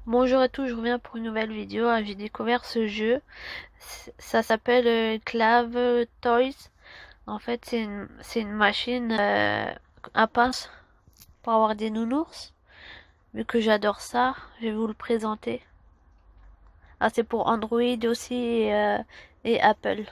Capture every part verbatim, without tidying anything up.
Bonjour à tous, je reviens pour une nouvelle vidéo. Ah, j'ai découvert ce jeu. C- Ça s'appelle euh, Clave Toys. En fait, c'est une, c'est une machine euh, à pince pour avoir des nounours. Vu que j'adore ça, je vais vous le présenter. Ah, c'est pour Android aussi et, euh, et Apple.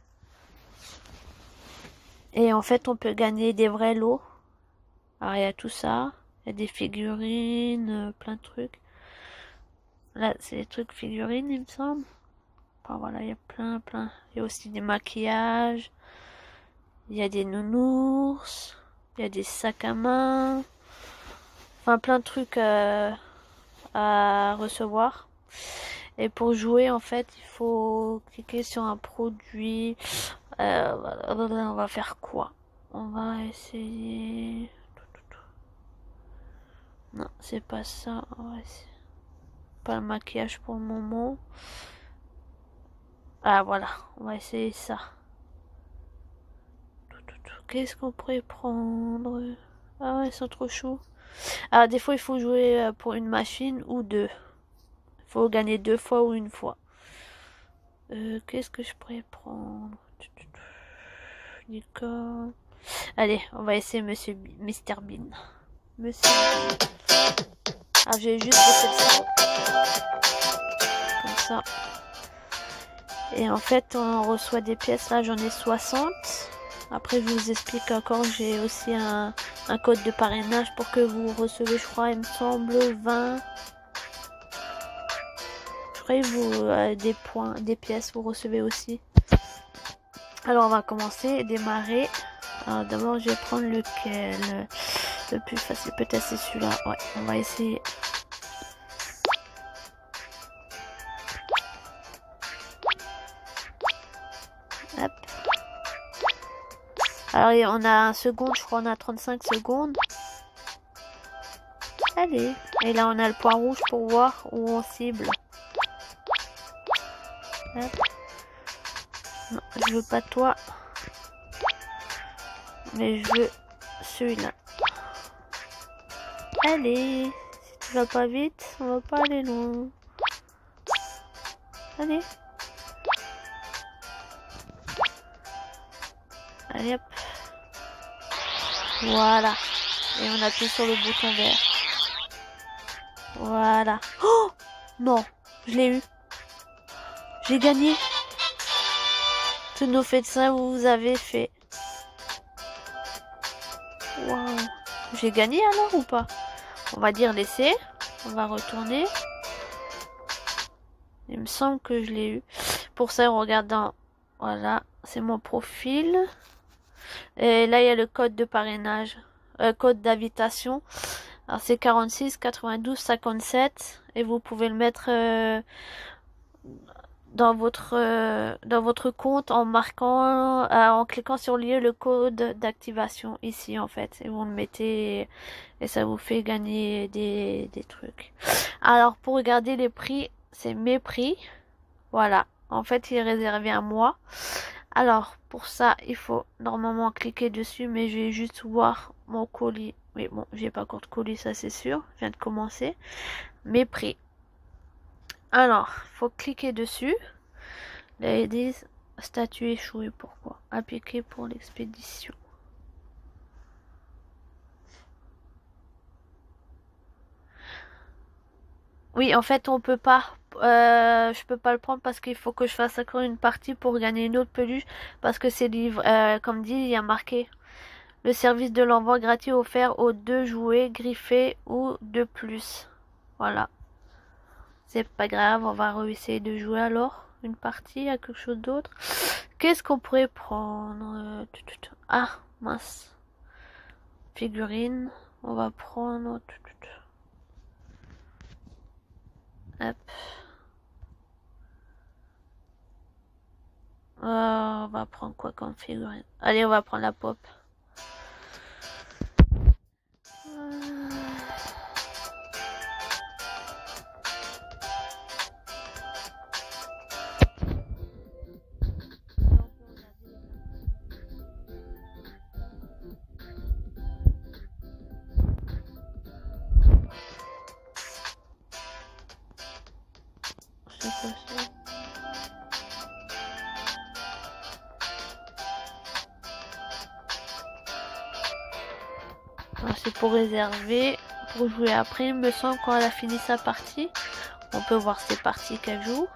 Et en fait, on peut gagner des vrais lots. Alors, il y a tout ça. Il y a des figurines, euh, plein de trucs. Là, c'est des trucs figurines, il me semble. Enfin, voilà, il y a plein, plein. Il y a aussi des maquillages. Il y a des nounours. Il y a des sacs à main. Enfin, plein de trucs euh, à recevoir. Et pour jouer, en fait, il faut cliquer sur un produit. Euh, on va faire quoi? On va essayer... Non, c'est pas ça. On va essayer... Pas le maquillage pour le moment. Ah, voilà. On va essayer ça. Qu'est-ce qu'on pourrait prendre? Ah ouais, ils sont trop chauds. Ah, des fois, il faut jouer euh, pour une machine ou deux. Il faut gagner deux fois ou une fois. Euh, Qu'est-ce que je pourrais prendre? Nicole. Allez, on va essayer Monsieur B Mister Bean. Monsieur Bean. Ah, j'ai juste baissé le son. Comme ça. Et en fait, on reçoit des pièces. Là, j'en ai soixante. Après, je vous explique encore. J'ai aussi un, un code de parrainage pour que vous recevez, je crois, il me semble, vingt. Je crois que vous, euh, des points, des pièces, vous recevez aussi. Alors, on va commencer, démarrer. Alors, d'abord, je vais prendre lequel? Le plus facile, peut-être c'est celui-là. Ouais, on va essayer. Hop. Alors, on a un second, je crois, on a trente-cinq secondes. Allez. Et là, on a le point rouge pour voir où on cible. Hop. Non, je veux pas toi. Mais je veux celui-là. Allez. Si tu vas pas vite, on va pas aller loin. Allez. Allez hop. Voilà. Et on appuie sur le bouton vert. Voilà. Oh non, je l'ai eu. J'ai gagné. Tous nos médecins, vous avez fait. Waouh. J'ai gagné alors ou pas? On va dire laisser. On va retourner. Il me semble que je l'ai eu. Pour ça, on regarde dans... Voilà, c'est mon profil. Et là, il y a le code de parrainage. Euh, code d'invitation. Alors, c'est quarante-six, quatre-vingt-douze, cinquante-sept. Et vous pouvez le mettre... Euh, dans votre euh, dans votre compte en marquant euh, en cliquant sur lieu le code d'activation ici en fait et vous le mettez et, et ça vous fait gagner des, des trucs. Alors pour regarder les prix, c'est mes prix. Voilà, en fait il est réservé à moi. Alors pour ça il faut normalement cliquer dessus, mais je vais juste voir mon colis. Mais bon, j'ai pas encore de colis, ça c'est sûr, je viens de commencer. Mes prix. Alors, faut cliquer dessus. Là, ils disent statut échoué. Pourquoi? Appliqué pour l'expédition. Oui, en fait, on peut pas. Euh, je peux pas le prendre parce qu'il faut que je fasse encore une partie pour gagner une autre peluche. Parce que c'est livré. Euh, comme dit, il y a marqué le service de l'envoi gratuit offert aux deux jouets griffés ou de plus. Voilà. C'est pas grave, on va essayer de jouer alors une partie à quelque chose d'autre. Qu'est-ce qu'on pourrait prendre? Ah, mince. Figurine. On va prendre... Hop. Euh, on va prendre quoi comme figurine? Allez, on va prendre la pop. Euh... C'est pour réserver, pour jouer après. Il me semble quand elle a fini sa partie. On peut voir ses parties qu'elle joue.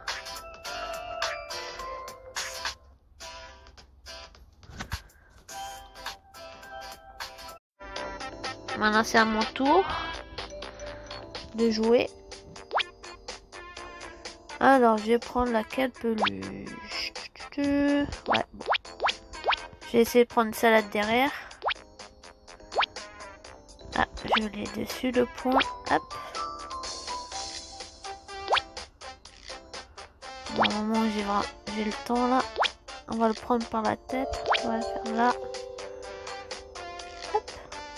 Maintenant c'est à mon tour de jouer. Alors je vais prendre laquelle peluche. Ouais, bon. Je vais essayer de prendre salade derrière. Ah, je l'ai dessus le point. Hop. Normalement j'ai le temps là. On va le prendre par la tête. On va le faire là. Hop.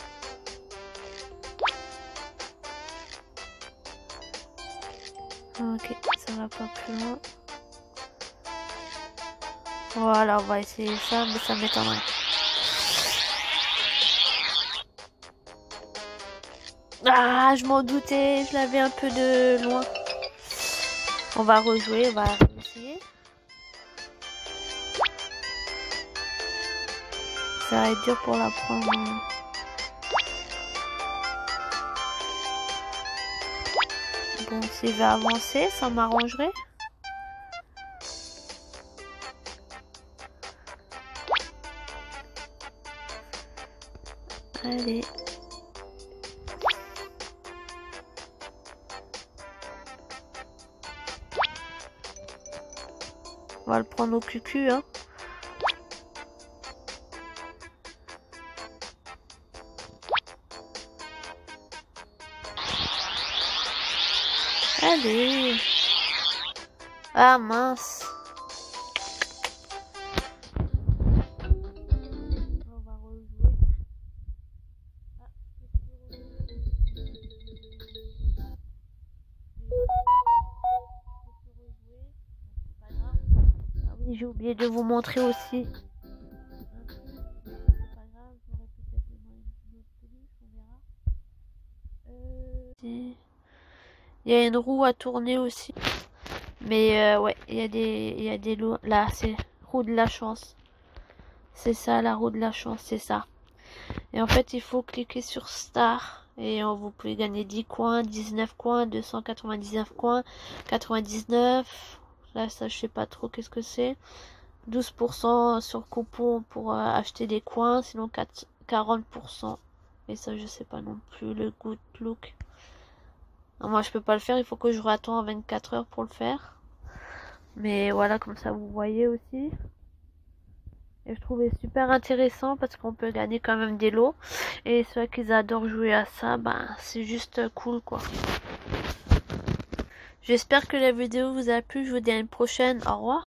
Ok, ça va pas plus loin. Voilà, on va essayer ça, mais ça m'étonnerait. Ah, je m'en doutais, je l'avais un peu de loin. On va rejouer, on va essayer. Ça va être dur pour la prendre. Bon, s'il va avancer, ça m'arrangerait. Allez. On va le prendre au cucu, hein. Allez. Ah mince. On va rejouer. Ah, ah oui, j'ai oublié de vous montrer aussi. Il y a une roue à tourner aussi. Mais euh, ouais, il y a des, il y a des lots. Là, c'est roue de la chance. C'est ça, la roue de la chance, c'est ça. Et en fait, il faut cliquer sur Star. Et on, vous pouvez gagner dix coins, dix-neuf coins, deux cent quatre-vingt-dix-neuf coins, quatre-vingt-dix-neuf. Là, ça, je sais pas trop qu'est-ce que c'est. douze pour cent sur coupon pour euh, acheter des coins. Sinon, quarante pour cent. Et ça, je sais pas non plus. Le good look. Non, moi je peux pas le faire, il faut que je attende vingt-quatre heures pour le faire. Mais voilà, comme ça vous voyez aussi. Et je trouvais super intéressant parce qu'on peut gagner quand même des lots. Et ceux qui adorent jouer à ça, ben c'est juste cool quoi. J'espère que la vidéo vous a plu, je vous dis à une prochaine, au revoir.